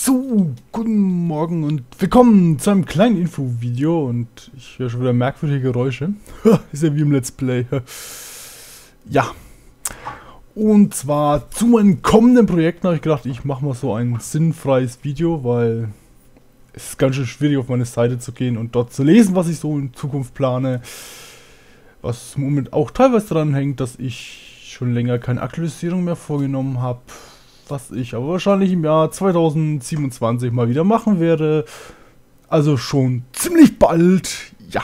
So, guten Morgen und willkommen zu einem kleinen Infovideo und ich höre schon wieder merkwürdige Geräusche. Ist ja wie im Let's Play. Ja. Und zwar zu meinen kommenden Projekten habe ich gedacht, ich mache mal so ein sinnfreies Video, weil es ist ganz schön schwierig auf meine Seite zu gehen und dort zu lesen, was ich so in Zukunft plane. Was im Moment auch teilweise daran hängt, dass ich schon länger keine Aktualisierung mehr vorgenommen habe. Was ich aber wahrscheinlich im Jahr 2027 mal wieder machen werde. Also schon ziemlich bald. Ja.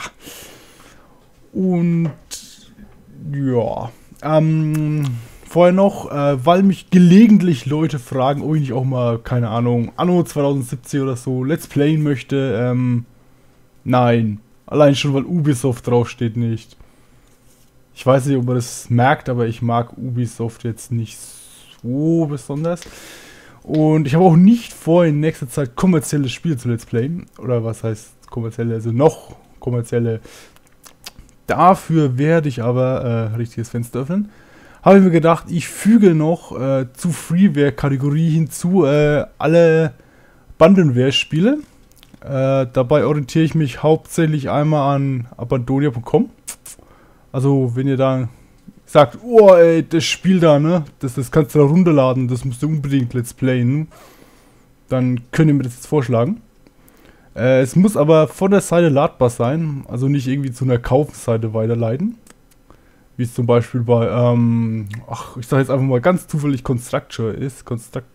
Und ja. Vorher noch, weil mich gelegentlich Leute fragen, ob ich nicht auch mal, keine Ahnung, Anno 2070 oder so Let's Playen möchte. Nein. Allein schon, weil Ubisoft draufsteht, nicht. Ich weiß nicht, ob man das merkt, aber ich mag Ubisoft jetzt nicht so besonders. Und ich habe auch nicht vor, in nächster Zeit kommerzielle Spiele zu Let's Playen. Oder was heißt kommerzielle? Also noch kommerzielle. Dafür werde ich aber, richtiges Fenster öffnen, habe ich mir gedacht, ich füge noch zu Freeware-Kategorie hinzu alle Abandonware-Spiele. Dabei orientiere ich mich hauptsächlich einmal an abandonia.com. Also wenn ihr da sagt, oh ey, das Spiel da, ne, das kannst du da runterladen, das musst du unbedingt Let's Playen, dann könnt ihr mir das jetzt vorschlagen. Es muss aber von der Seite ladbar sein, also nicht irgendwie zu einer Kaufseite weiterleiten. Wie es zum Beispiel bei, ich sag jetzt einfach mal ganz zufällig Constructor ist.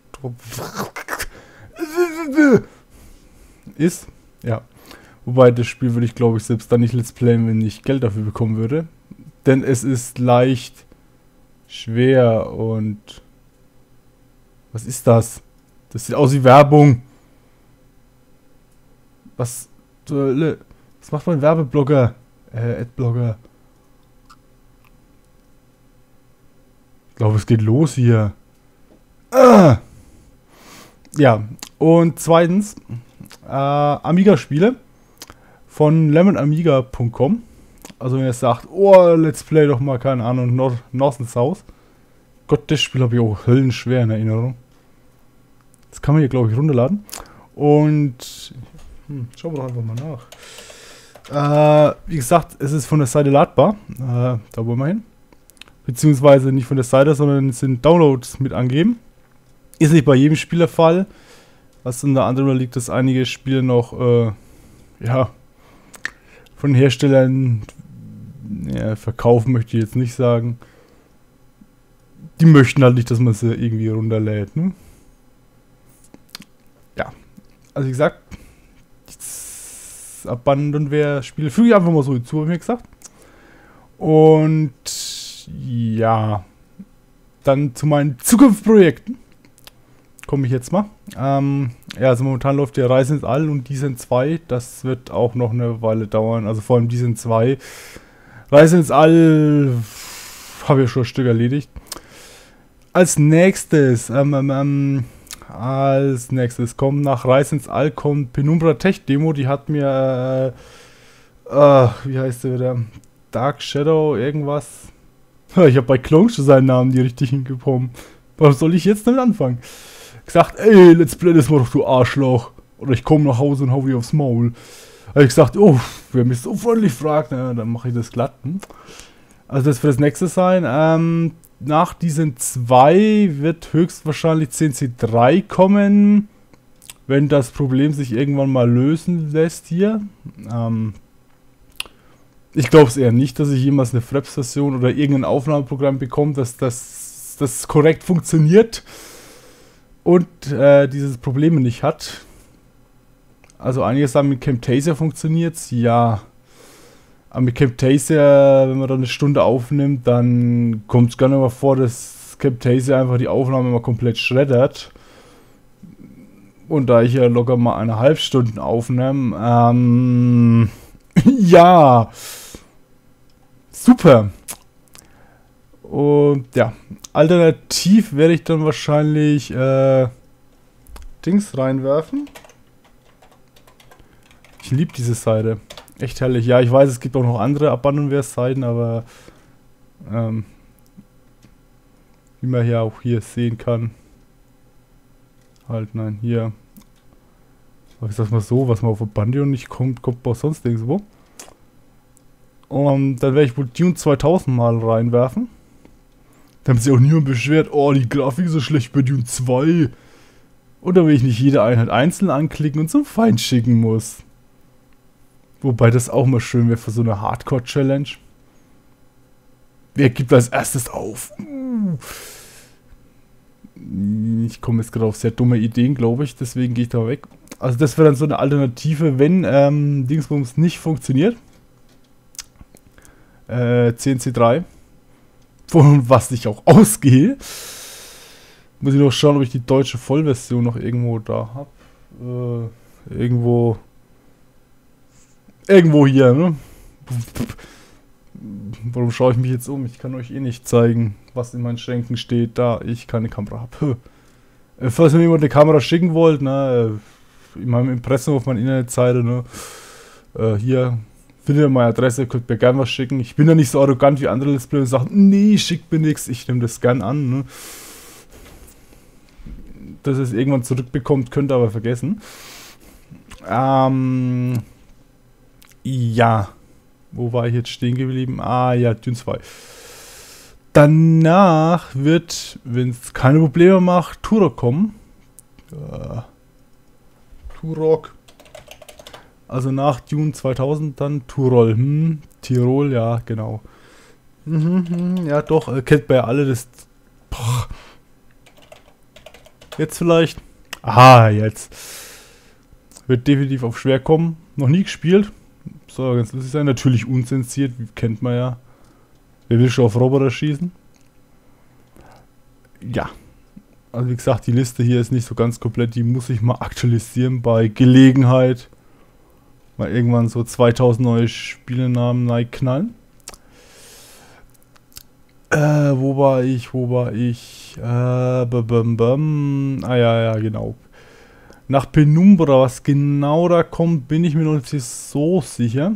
Ist, ja. Wobei das Spiel würde ich, glaube ich, selbst dann nicht Let's Playen, wenn ich Geld dafür bekommen würde. Denn es ist leicht schwer und... Was ist das? Das sieht aus wie Werbung. Was macht mein Werbeblogger? Adblogger. Ich glaube, es geht los hier. Ja, und zweitens, Amiga-Spiele von lemonamiga.com. Also wenn ihr sagt, oh, Let's Play doch mal, keine Ahnung, North and South. Gott, das Spiel habe ich auch höllenschwer in Erinnerung. Das kann man hier, glaube ich, runterladen. Und schauen wir doch einfach mal nach. Wie gesagt, es ist von der Seite ladbar. Da wollen wir hin. Beziehungsweise nicht von der Seite, sondern es sind Downloads mit angegeben. Ist nicht bei jedem Spiel der Fall. Was unter anderem liegt, dass einige Spiele noch, von Herstellern, verkaufen möchte ich jetzt nicht sagen. Die möchten halt nicht, dass man sie irgendwie runterlädt, ne? Ja. Also wie gesagt, Abandonware-Spiele füge ich einfach mal so hinzu, habe ich mir gesagt. Und ja, dann zu meinen Zukunftsprojekten komme ich jetzt mal. Also momentan läuft ja Reise ins All und Descent 2. Das wird auch noch eine Weile dauern. Also vor allem Descent 2. Reise ins All habe ich schon ein Stück erledigt. Als nächstes, kommt nach Reise ins All kommt Penumbra Tech Demo. Die hat mir, wie heißt der wieder? Dark Shadow irgendwas. Ich habe bei Clone schon seinen Namen die richtig hingekommen. Was soll ich jetzt damit anfangen? Gesagt, ey, Let's Play das mal doch, du Arschloch. Oder ich komme nach Hause und hau dir aufs Maul. Habe ich gesagt, oh, wer mich so freundlich fragt, na, dann mache ich das glatt. Also das wird das nächste sein. Nach diesen 2 wird höchstwahrscheinlich CNC3 kommen. Wenn das Problem sich irgendwann mal lösen lässt hier. Ich glaube es eher nicht, dass ich jemals eine Fraps-Version oder irgendein Aufnahmeprogramm bekomme, dass das korrekt funktioniert. Und dieses Probleme nicht hat. Also einiges sagen, mit Camtasia funktioniert es, ja. Aber mit Camtasia, wenn man da eine Stunde aufnimmt, dann kommt es gerne mal vor, dass Camtasia einfach die Aufnahme mal komplett schreddert. Und da ich ja locker mal 1,5 Stunden aufnehme, ja. Super. Und ja, alternativ werde ich dann wahrscheinlich Dings reinwerfen. Ich liebe diese Seite. Echt herrlich. Ja, ich weiß, es gibt auch noch andere Abandonware-Seiten, aber wie man ja auch hier sehen kann. Halt, nein, hier. Ich sag's mal so, was man auf Bandion nicht kommt, kommt man auch sonst irgendwo. Und dann werde ich wohl Dune 2000 mal reinwerfen. Da haben sich auch niemand beschwert, oh, die Grafik ist so schlecht bei Dune 2. Oder will ich nicht jede Einheit einzeln anklicken und zum Feind schicken muss. Wobei das auch mal schön wäre für so eine Hardcore-Challenge. Wer gibt als erstes auf? Ich komme jetzt gerade auf sehr dumme Ideen, glaube ich. Deswegen gehe ich da weg. Also das wäre dann so eine Alternative, wenn Dingsbums nicht funktioniert. CNC3. Von was ich auch ausgehe. Muss ich noch schauen, ob ich die deutsche Vollversion noch irgendwo da habe. Irgendwo hier, ne? Warum schaue ich mich jetzt um? Ich kann euch eh nicht zeigen, was in meinen Schränken steht, da ich keine Kamera habe. Falls mir jemand eine Kamera schicken wollt, ne, in meinem Impressum auf meiner Internetseite, ne, hier findet ihr meine Adresse, könnt mir gerne was schicken. Ich bin ja nicht so arrogant wie andere Let's Player und sage, nee, schickt mir nichts, ich nehme das gern an, ne. Dass es irgendwann zurückbekommt, könnt ihr aber vergessen. Ja. Wo war ich jetzt stehen geblieben? Ah ja, Dune 2. Danach wird, wenn es keine Probleme macht, Turok kommen. Turok. Also nach Dune 2000 dann Tyrol. Tirol, ja, genau. Ja, doch, kennt man ja alle das. Boah. Jetzt vielleicht. Aha, jetzt. Wird definitiv auf schwer kommen. Noch nie gespielt. Soll ganz lustig sein. Natürlich unzensiert, kennt man ja. Wer will schon auf Roboter schießen? Ja. Also wie gesagt, die Liste hier ist nicht so ganz komplett. Die muss ich mal aktualisieren bei Gelegenheit. Mal irgendwann so 2000 neue Spielenamen reinknallen. Wo war ich? Ah ja, genau. Nach Penumbra, was genau da kommt, bin ich mir noch nicht so sicher.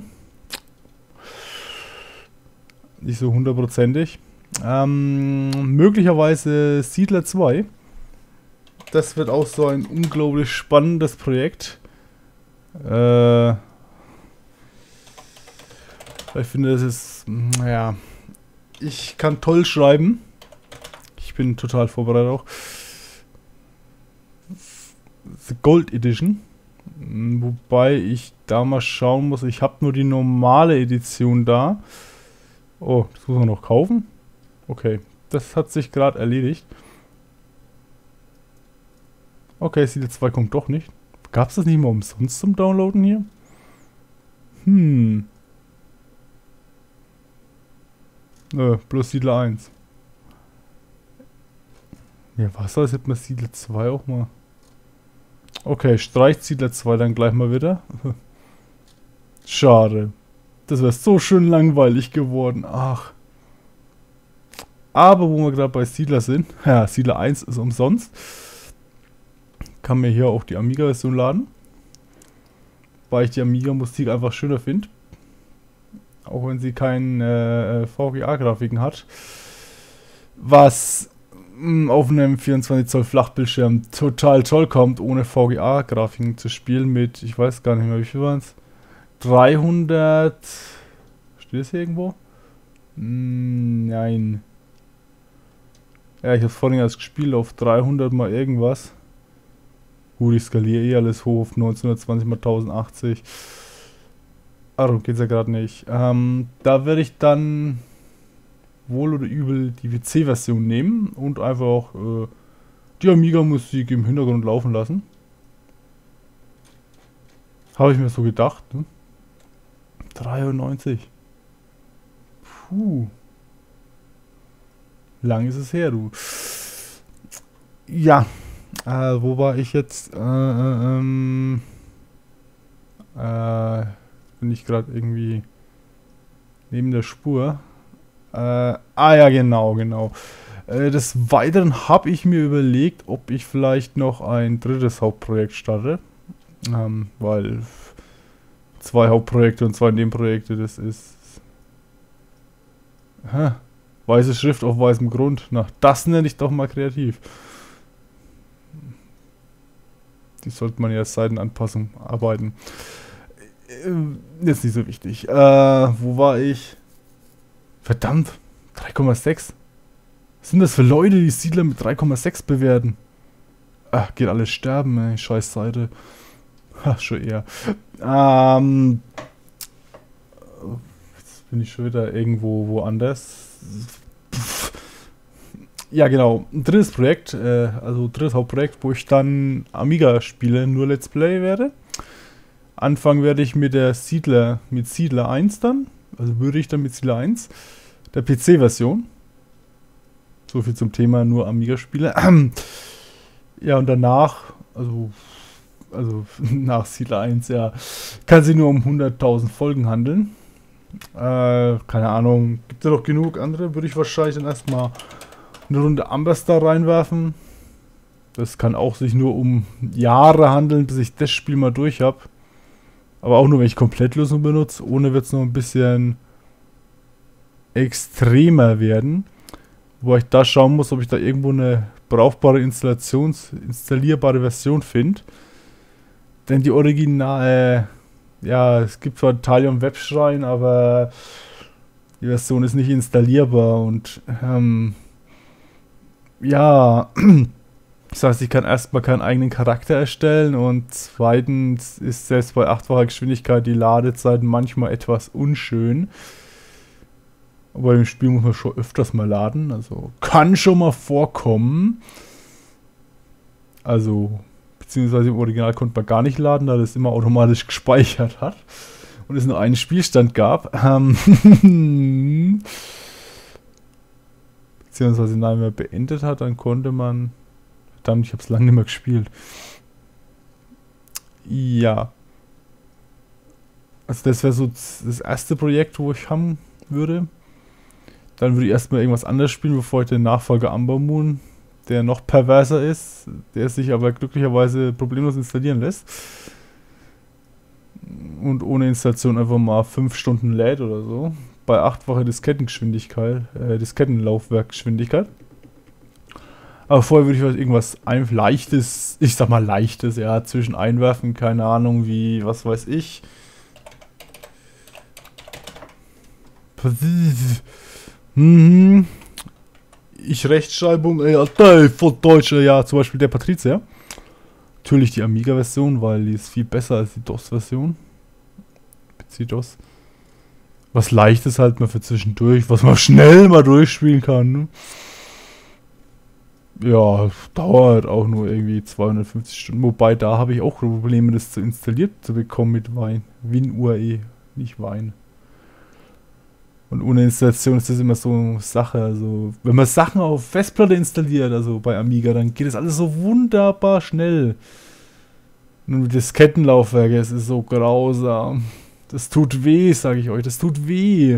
Nicht so hundertprozentig. Möglicherweise Siedler 2. Das wird auch so ein unglaublich spannendes Projekt. Ich finde, das ist, naja, ich kann toll schreiben. Ich bin total vorbereitet auch. The Gold Edition. Wobei ich da mal schauen muss. Ich habe nur die normale Edition da. Oh, das muss man noch kaufen? Okay, das hat sich gerade erledigt. Okay, Siedler 2 kommt doch nicht. Gab es das nicht mal umsonst zum Downloaden hier? Nö, bloß Siedler 1. Ja, was soll es jetzt mit Siedler 2 auch mal? Okay, streicht Siedler 2 dann gleich mal wieder. Schade. Das wäre so schön langweilig geworden. Ach. Aber wo wir gerade bei Siedler sind, ja, Siedler 1 ist umsonst. Kann mir hier auch die Amiga-Version laden. Weil ich die Amiga-Musik einfach schöner finde. Auch wenn sie keine VGA-Grafiken hat. Was auf einem 24 Zoll Flachbildschirm total toll kommt, ohne VGA-Grafiken zu spielen mit, ich weiß gar nicht mehr, wie viel waren es? 300... Steht das hier irgendwo? Nein. Ja, ich habe vorhin erst gespielt auf 300 mal irgendwas. Gut, ich skaliere eh alles hoch auf 1920 mal 1080. Darum geht es ja gerade nicht. Da werde ich dann wohl oder übel die PC-Version nehmen und einfach auch die Amiga-Musik im Hintergrund laufen lassen. Habe ich mir so gedacht. Ne? 93. Puh. Lang ist es her, du. Ja. Wo war ich jetzt? Bin ich gerade irgendwie neben der Spur. Ja, genau. Des Weiteren habe ich mir überlegt, ob ich vielleicht noch ein drittes Hauptprojekt starte. Weil 2 Hauptprojekte und 2 Nebenprojekte, das ist... Weiße Schrift auf weißem Grund. Na, das nenne ich doch mal kreativ. Die sollte man ja als Seitenanpassung arbeiten. Jetzt nicht so wichtig. Wo war ich? Verdammt, 3,6. Was sind das für Leute, die Siedler mit 3,6 bewerten? Ach, geht alles sterben, ey, scheiß Seite. Ha, schon eher. Jetzt bin ich schon wieder irgendwo woanders. Ja, genau. Ein drittes Projekt, also drittes Hauptprojekt, wo ich dann Amiga-Spiele nur Let's Play werde. Anfangen werde ich mit Siedler 1 dann. Also würde ich dann mit Siedler 1. Der PC-Version. So viel zum Thema nur Amiga-Spiele. Ja, und danach, also nach Siedler 1, ja, kann sich nur um 100.000 Folgen handeln. Keine Ahnung, gibt es ja noch genug andere, würde ich wahrscheinlich dann erstmal eine Runde Amberstar reinwerfen. Das kann auch sich nur um Jahre handeln, bis ich das Spiel mal durch habe. Aber auch nur, wenn ich Komplettlösung benutze. Ohne wird es noch ein bisschen extremer werden. Wo ich da schauen muss, ob ich da irgendwo eine brauchbare installierbare Version finde. Denn die Original, ja, es gibt zwar Talion Webschrein, aber die Version ist nicht installierbar und ja, das heißt, ich kann erstmal keinen eigenen Charakter erstellen und zweitens ist selbst bei 8-facher Geschwindigkeit die Ladezeit manchmal etwas unschön. Aber im Spiel muss man schon öfters mal laden, also kann schon mal vorkommen. Also, beziehungsweise im Original konnte man gar nicht laden, da das immer automatisch gespeichert hat und es nur einen Spielstand gab. Beziehungsweise nein, wenn man beendet hat, dann konnte man... Verdammt, ich habe es lange nicht mehr gespielt. Ja. Also das wäre so das erste Projekt, wo ich haben würde. Dann würde ich erstmal irgendwas anderes spielen, bevor ich den Nachfolger Amber Moon, der noch perverser ist, der sich aber glücklicherweise problemlos installieren lässt. Und ohne Installation einfach mal 5 Stunden lädt oder so. Bei 8-facher Diskettenlaufwerkgeschwindigkeit. Aber vorher würde ich halt irgendwas leichtes, ich sag mal leichtes, ja, zwischen einwerfen, keine Ahnung, wie, was weiß ich. Ich Rechtschreibung, Alter, voll Deutsch, ja, zum Beispiel der Patrizia. Natürlich die Amiga-Version, weil die ist viel besser als die DOS-Version. PC-DOS. Was leichtes halt mal für zwischendurch, was man schnell mal durchspielen kann, ne? Ja, dauert auch nur irgendwie 250 Stunden. Wobei, da habe ich auch Probleme, das zu installiert zu bekommen mit Wein. WinUAE, nicht Wein. Und ohne Installation ist das immer so eine Sache. Also, wenn man Sachen auf Festplatte installiert, also bei Amiga, dann geht das alles so wunderbar schnell. Nur das Kettenlaufwerk, es ist so grausam. Das tut weh, sage ich euch, das tut weh.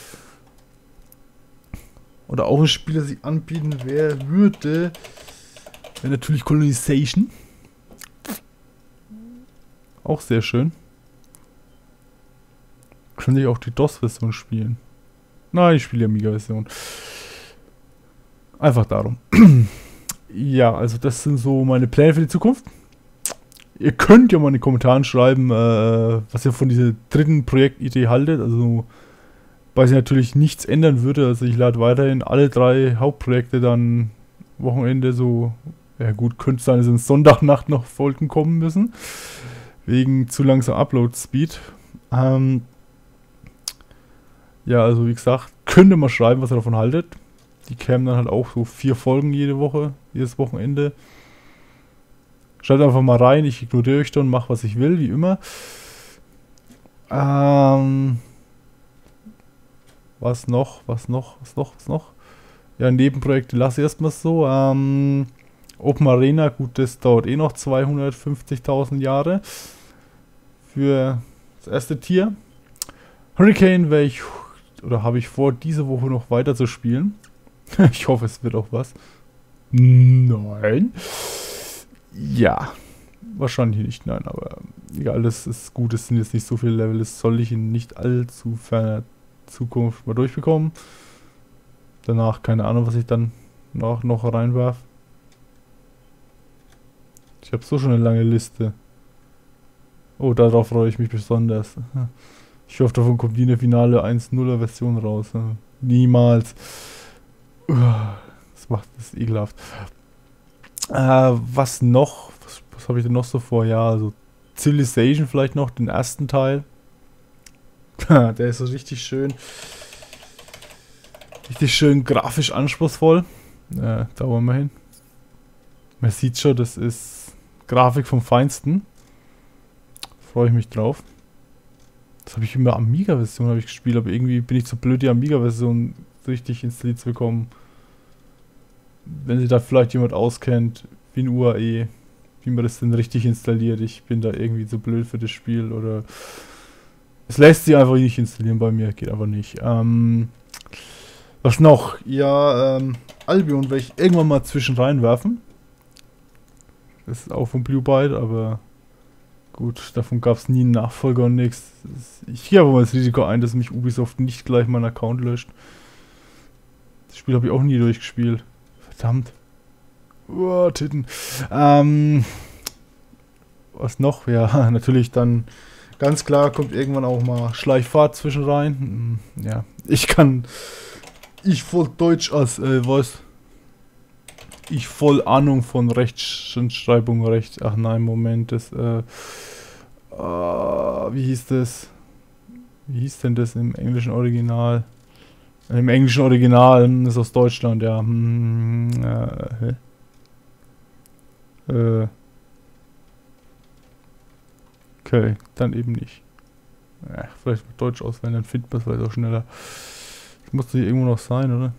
Oder auch ein Spiel, das ich anbieten würde, wäre natürlich Colonization. Auch sehr schön. Könnte ich auch die DOS-Version spielen. Nein, ich spiele die Amiga-Version. Einfach darum. Ja, also das sind so meine Pläne für die Zukunft. Ihr könnt ja mal in den Kommentaren schreiben, was ihr von dieser dritten Projektidee haltet. Also, weil sich natürlich nichts ändern würde. Also ich lade weiterhin alle 3 Hauptprojekte dann Wochenende so. Ja gut, könnte sein, dass in Sonntagnacht noch Folgen kommen müssen. Wegen zu langsam Upload-Speed. Ja, also wie gesagt, könnt ihr mal schreiben, was ihr davon haltet. Die kämen dann halt auch so 4 Folgen jede Woche, jedes Wochenende. Schreibt einfach mal rein, ich ignoriere euch dann, mache was ich will, wie immer. Was noch? Ja, Nebenprojekte lasse ich erstmal so. Open Arena, gut, das dauert eh noch 250.000 Jahre. Für das erste Tier. Hurricane habe ich vor, diese Woche noch weiter zu spielen. Ich hoffe, es wird auch was. Nein. Ja. Wahrscheinlich nicht, nein, aber egal, das ist gut, es sind jetzt nicht so viele Level, das soll ich in nicht allzu ferner Zukunft mal durchbekommen. Danach keine Ahnung, was ich dann noch reinwerf. Ich habe so schon eine lange Liste. Oh, darauf freue ich mich besonders. Ich hoffe, davon kommt nie eine finale 1.0er Version raus. Niemals. Das macht das ekelhaft. Was noch? Was habe ich denn noch so vor? Ja, also Civilization vielleicht noch, den ersten Teil. Der ist so richtig schön. Richtig schön grafisch anspruchsvoll. Da wollen wir hin. Man sieht schon, das ist Grafik vom Feinsten. Freue ich mich drauf. Das habe ich immer Amiga-Version gespielt, aber irgendwie bin ich zu blöd, die Amiga-Version richtig installiert zu bekommen. Wenn sich da vielleicht jemand auskennt, wie ein UAE, wie man das denn richtig installiert. Ich bin da irgendwie zu blöd für das Spiel oder es lässt sich einfach nicht installieren bei mir, geht aber nicht. Was noch? Ja, Albion werde ich irgendwann mal zwischen reinwerfen. Das ist auch von Blue Byte, aber gut, davon gab es nie einen Nachfolger und nichts. Ich gehe aber mal das Risiko ein, dass mich Ubisoft nicht gleich meinen Account löscht. Das Spiel habe ich auch nie durchgespielt. Verdammt. Titten. Was noch? Ja, natürlich dann ganz klar kommt irgendwann auch mal Schleichfahrt zwischen rein. Ja, ich voll Deutsch als, was? Ich voll Ahnung von Rechtschreibung, ach nein, Moment, das, wie hieß das? Wie hieß denn das im englischen Original? Im englischen Original, das ist aus Deutschland, ja. Okay, dann eben nicht. Vielleicht mal Deutsch auswählen, dann findet man es vielleicht auch schneller. Das muss doch hier irgendwo noch sein, oder?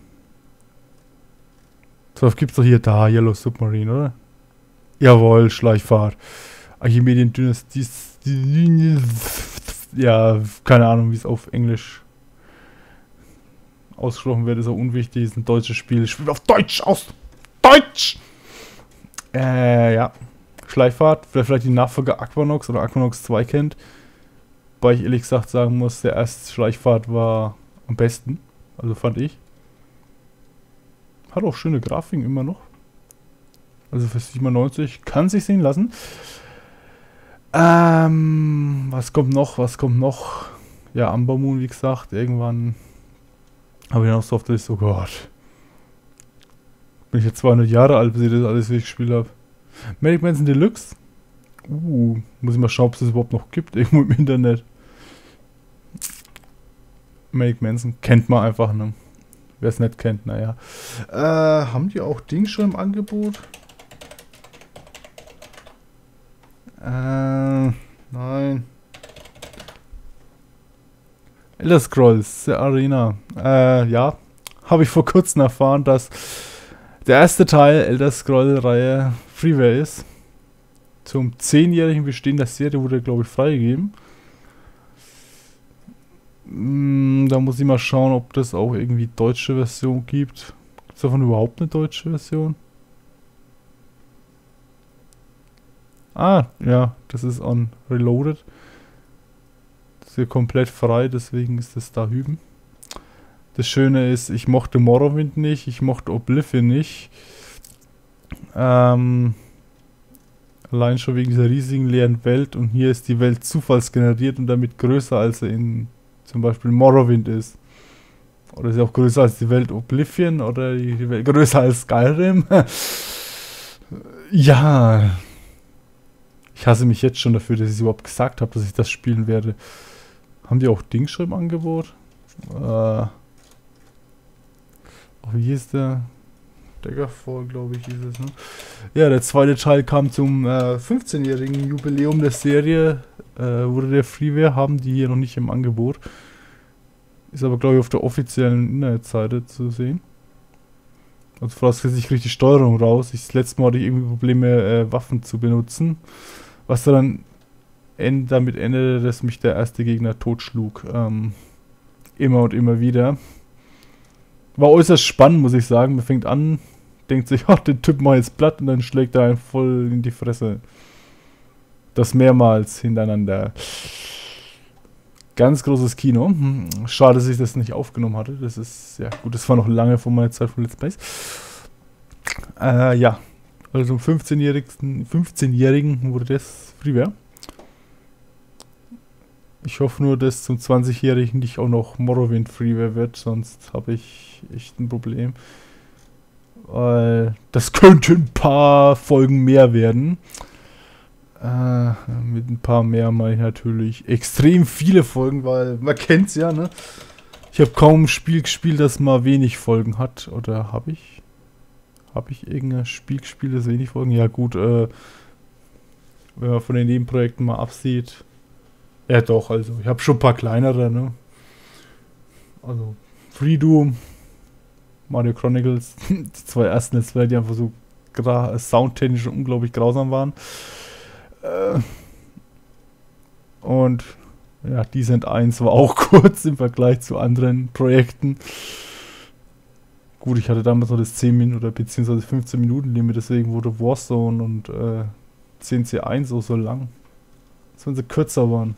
So, gibt's doch hier da, Yellow Submarine, oder? Jawohl, Schleichfahrt. Archimedien-Dynastie. Ja, keine Ahnung, wie es auf Englisch ausgesprochen wird, ist auch unwichtig. Ist ein deutsches Spiel. Ich spiele auf Deutsch aus. Deutsch! Ja. Schleichfahrt. Wer vielleicht die Nachfolger Aquanox oder Aquanox 2 kennt. Wobei ich ehrlich gesagt sagen muss, der erste Schleichfahrt war am besten. Also fand ich. Hat auch schöne Grafiken immer noch. Also für 97 kann sich sehen lassen. Was kommt noch? Was kommt noch? Ja, Amber Moon, wie gesagt. Irgendwann habe ich noch so auf der Liste. Oh Gott. Bin ich jetzt 200 Jahre alt, bis ich das alles gespielt habe. Manic Mansion Deluxe. Muss ich mal schauen, ob es das überhaupt noch gibt. Irgendwo im Internet. Manic Mansion kennt man einfach, ne? Wer es nicht kennt, naja. Haben die auch Ding schon im Angebot? Nein. Elder Scrolls, The Arena. Ja. Habe ich vor kurzem erfahren, dass der erste Teil Elder Scroll-Reihe Freeware ist. Zum 10-jährigen Bestehen der Serie wurde, glaube ich, freigegeben. Da muss ich mal schauen, ob das auch irgendwie deutsche Version gibt. Gibt es davon überhaupt eine deutsche Version? Ja, das ist on Reloaded. Das ist hier komplett frei, deswegen ist das da hüben. Das Schöne ist, ich mochte Morrowind nicht, ich mochte Oblivion nicht. Allein schon wegen dieser riesigen leeren Welt und hier ist die Welt zufallsgeneriert und damit größer als sie in zum Beispiel Morrowind ist. Oder ist sie auch größer als die Welt Oblivion oder die Welt größer als Skyrim? Ja. Ich hasse mich jetzt schon dafür, dass ich überhaupt gesagt habe, dass ich das spielen werde. Haben die auch Dings schon im Angebot? Wie hieß der? Daggerfall, glaube ich, hieß es, ne? Ja, der zweite Teil kam zum 15-jährigen Jubiläum der Serie. Wurde der Freeware, haben die hier noch nicht im Angebot. Ist aber, glaube ich, auf der offiziellen Internetseite zu sehen. Also vorausgesetzt, ich kriege die Steuerung raus. Das letzte Mal hatte ich irgendwie Probleme, Waffen zu benutzen. Was dann damit endete, dass mich der erste Gegner totschlug. Immer und immer wieder. War äußerst spannend, muss ich sagen. Man fängt an, denkt sich, ach, den Typ mal jetzt platt und dann schlägt er einen voll in die Fresse. Das mehrmals hintereinander. Ganz großes Kino. Schade, dass ich das nicht aufgenommen hatte. Das ist, ja gut, das war noch lange vor meiner Zeit von Let's Plays. Ja. Also am 15-Jährigen wurde das Freeware. Ich hoffe nur, dass zum 20-Jährigen nicht auch noch Morrowind Freeware wird, sonst habe ich echt ein Problem. Weil das könnte ein paar Folgen mehr werden. Mit ein paar mehr meine ich natürlich extrem viele Folgen, weil man kennt's ja, ne? Ich habe kaum ein Spiel gespielt, das mal wenig Folgen hat. Oder habe ich? Habe ich irgendein Spiel gespielt, das wenig Folgen? Ja gut, wenn man von den Nebenprojekten mal absieht. Ja doch, also ich habe schon ein paar kleinere, ne? Also Freedom, Mario Chronicles, die zwei ersten Let's Play, die einfach so soundtechnisch unglaublich grausam waren. Und ja, Descent 1 war auch kurz im Vergleich zu anderen Projekten. Gut, ich hatte damals noch das 10 Minuten oder beziehungsweise 15 Minuten Limit, deswegen wurde Warzone und CNC1 auch so lang. Als wenn sie kürzer waren.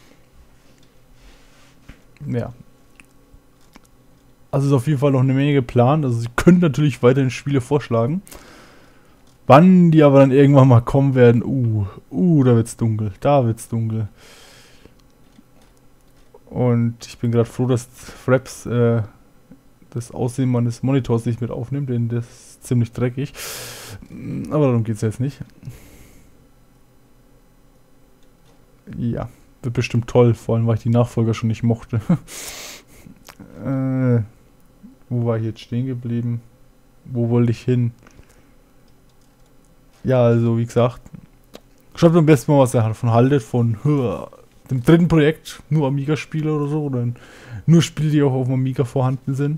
Ja. Also ist auf jeden Fall noch eine Menge geplant. Also sie können natürlich weiterhin Spiele vorschlagen. Wann die aber dann irgendwann mal kommen werden, da wird's dunkel. Da wird's dunkel. Und ich bin gerade froh, dass Fraps das Aussehen meines Monitors nicht mit aufnimmt, denn das ist ziemlich dreckig. Aber darum geht es jetzt nicht. Ja, wird bestimmt toll, vor allem weil ich die Nachfolger schon nicht mochte. Wo war ich jetzt stehen geblieben? Wo wollte ich hin? Ja, also wie gesagt, schreibt am besten mal, was ihr davon haltet, von dem dritten Projekt, nur Amiga-Spiele oder so, oder nur Spiele, die auch auf dem Amiga vorhanden sind.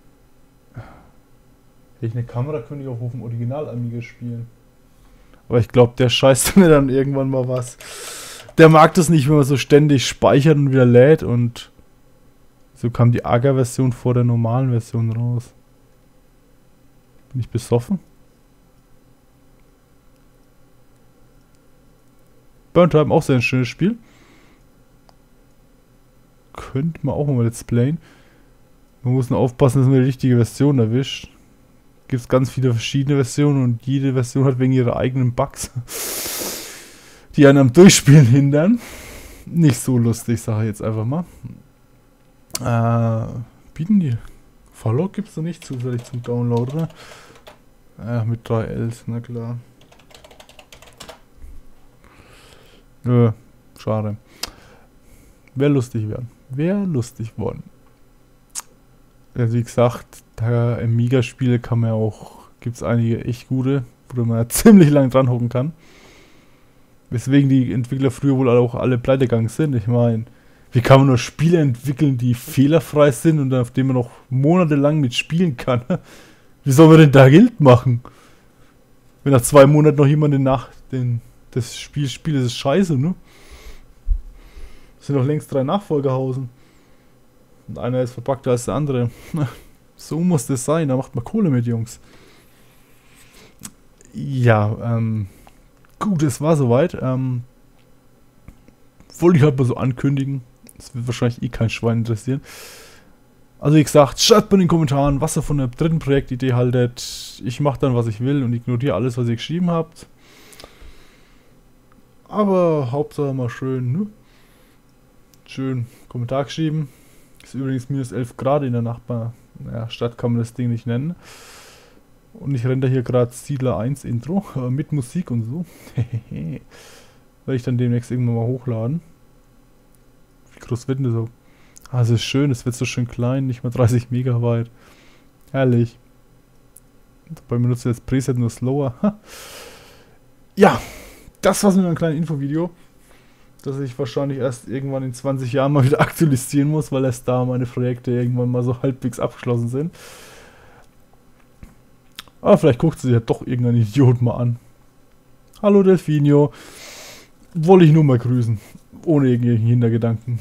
Hätte ich eine Kamera, könnte ich auch auf dem Original-Amiga spielen. Aber ich glaube, der scheißt mir dann irgendwann mal was. Der mag das nicht, wenn man so ständig speichert und wieder lädt, und so kam die AGA-Version vor der normalen Version raus. Bin ich besoffen? Burnt Time, auch sehr ein schönes Spiel. Könnte man auch mal let's playen. Man muss nur aufpassen, dass man die richtige Version erwischt. Gibt es ganz viele verschiedene Versionen und jede Version hat wegen ihrer eigenen Bugs, die einen am Durchspielen hindern. Nicht so lustig, sage ich jetzt einfach mal. Bieten die? Fallout gibt es noch nicht zufällig zum Download, oder? Ja, mit 3 Ls, na klar. Schade. Wäre lustig werden. Wäre lustig worden. Also wie gesagt, da Amiga-Spiele kann man ja auch, gibt es einige echt gute, wo man ja ziemlich lang dran hocken kann. Weswegen die Entwickler früher wohl auch alle pleite gegangen sind. Ich meine, wie kann man nur Spiele entwickeln, die fehlerfrei sind und auf denen man noch monatelang mit spielen kann? Wie soll man denn da Geld machen? Wenn nach 2 Monaten noch jemand das Spiel spielt, ist es scheiße, ne? Es sind noch längst 3 Nachfolgerhausen. Und einer ist verpackter als der andere. So muss das sein, da macht man Kohle mit, Jungs. Ja, gut, es war soweit. Wollte ich halt mal so ankündigen. Das wird wahrscheinlich eh kein Schwein interessieren. Also wie gesagt, schreibt mal in den Kommentaren, was ihr von der dritten Projektidee haltet. Ich mache dann, was ich will und ignoriere alles, was ihr geschrieben habt. Aber Hauptsache mal schön, ne? Schön Kommentar geschrieben. Ist übrigens minus 11 Grad in der Stadt, kann man das Ding nicht nennen. Und ich renne da hier gerade Siedler 1 Intro mit Musik und so. Werde ich dann demnächst irgendwann mal hochladen. Wie groß wird denn das so? Ah, es ist schön, es wird so schön klein, nicht mal 30 Megabyte. Herrlich. Dabei benutze ich das Preset nur slower. Ja, das war's mit einem kleinen Infovideo, das ich wahrscheinlich erst irgendwann in 20 Jahren mal wieder aktualisieren muss, weil erst da meine Projekte irgendwann mal so halbwegs abgeschlossen sind. Aber vielleicht guckt sich ja doch irgendein Idiot mal an. Hallo Delfinio. Wollte ich nur mal grüßen. Ohne irgendwelchen Hintergedanken.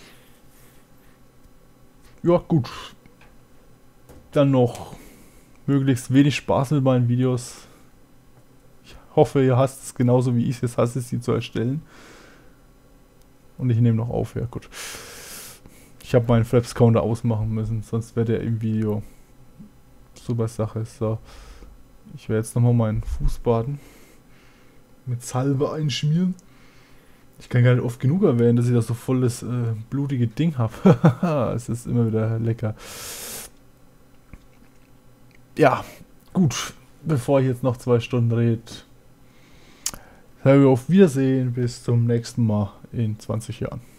Ja, gut. Dann noch möglichst wenig Spaß mit meinen Videos. Ich hoffe, ihr hasst es genauso wie ich es hasse, sie zu erstellen. Und ich nehme noch auf, ja gut. Ich habe meinen Fraps-Counter ausmachen müssen, sonst wäre der im Video super Sache. So. Ich werde jetzt nochmal meinen Fuß baden. Mit Salbe einschmieren. Ich kann gar nicht oft genug erwähnen, dass ich da so volles blutige Ding habe. Es ist immer wieder lecker. Ja, gut. Bevor ich jetzt noch 2 Stunden rede, sage ich auf Wiedersehen. Bis zum nächsten Mal in 20 Jahren.